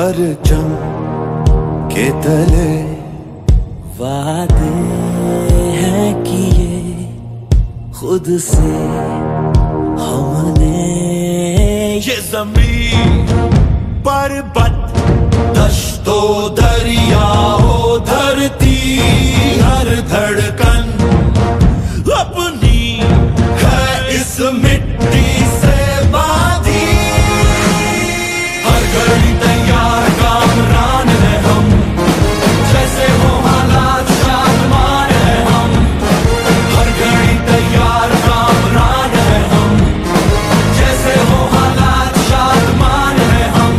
परचम के तले वादे हैं किए खुद से हमने। ये ज़मीन पर्वत दश्तो दरियाओ धरती हर धड़कन अपनी है इस मिट्टी से बांधी। हर घड़ी तैयार कामरान है हम, जैसे हो हालात शादमान है हम। हर घड़ी तैयार कामरान है हम, जैसे हो हालात शादमान है हम।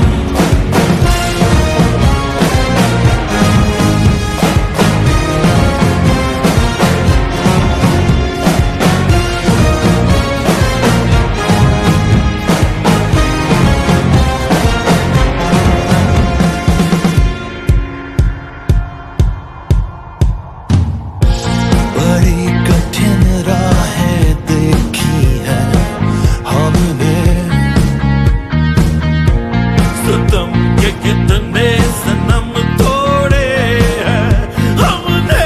बड़ी कठिन राहें देखी है हमने, सितम के कितने सनम तोड़े हैं हमने।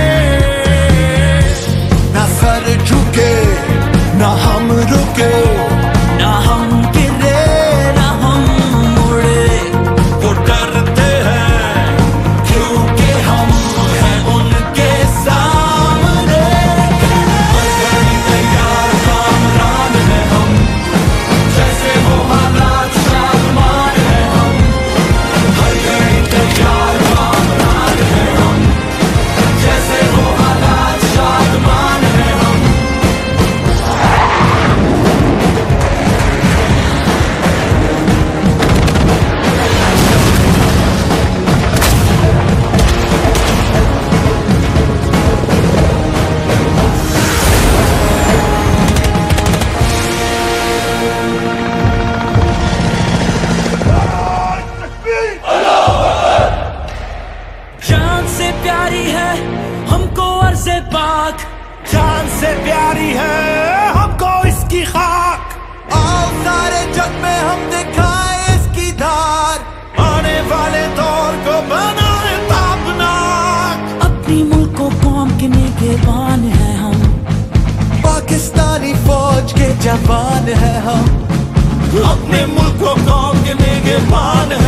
ना सर झुके ना हम रुके, ना हम गिरे ना हम मुड़े। वो डरते हैं क्योंकि हम हैं उनके सामने। हर घड़ी तैयार कामरान है हम, जैसे हो हालात शादमान है हम। हर घड़ी तैयार कामरान है हम, जैसे हो हालात शादमान है हम। जान से प्यारी है हमको अर्ज़े पाक, जान से प्यारी है हमको इसकी खाक। आओ सारे जग में हम दिखाए इसकी धार, आने वाले दौर को बनाए तापनाक। अपनी मुल्क को कौम के निगहबान है हम, पाकिस्तानी फौज के जवान है हम, अपने मुल्क को कौम के निगहबान है